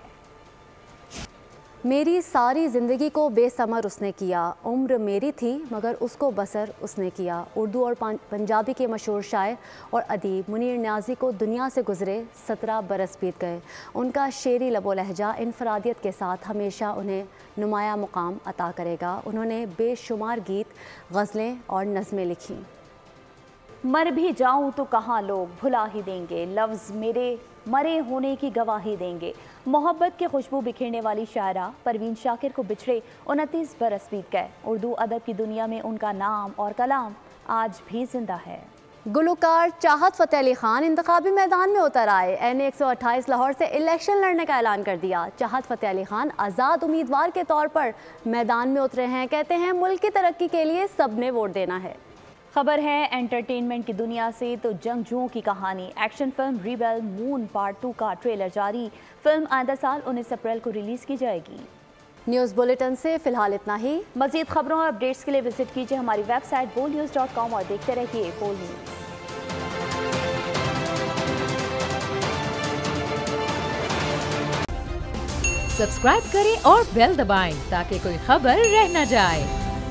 A: मेरी सारी ज़िंदगी को बेसमर उसने किया, उम्र मेरी थी मगर उसको बसर उसने किया। उर्दू और पंजाबी के मशहूर शायर और अदीब मुनीर न्याज़ी को दुनिया से गुज़रे 17 बरस बीत गए। उनका शेरी लबो लहजा इनफरादियत के साथ हमेशा उन्हें नुमाया मुकाम अता करेगा। उन्होंने बेशुमार गीत, गज़लें और नज़में लिखीं।
B: मर भी जाऊं तो कहाँ लोग भुला ही देंगे, लफ्ज़ मेरे मरे होने की गवाही देंगे। मोहब्बत की खुशबू बिखेरने वाली शायरा परवीन शाकिर को बिछड़े 29 बरस बीत गए। उर्दू अदब की दुनिया में उनका नाम और कलाम आज भी जिंदा है।
A: गुलकार चाहत फ़तेह अली खान इंतखाबी मैदान में उतर आए। NA 128 लाहौर से इलेक्शन लड़ने का ऐलान कर दिया। चाहत फ़तेह अली खान आज़ाद उम्मीदवार के तौर पर मैदान में उतरे हैं। कहते हैं मुल्क की तरक्की के लिए सब ने वोट देना है।
B: खबर है एंटरटेनमेंट की दुनिया से तो जंगजुओं की कहानी। Action film Rebel Moon part 2 का ट्रेलर जारी। फिल्म आइंदा साल 19 अप्रैल को रिलीज की जाएगी।
A: न्यूज़ बुलेटिन से फिलहाल इतना ही।
B: मज़ीद खबरों और अपडेट्स के लिए विजिट कीजिए हमारी वेबसाइट bolnews.com और देखते रहिए बोल न्यूज़।
C: सब्सक्राइब करें और बेल दबाएं ताकि कोई खबर रह न जाए।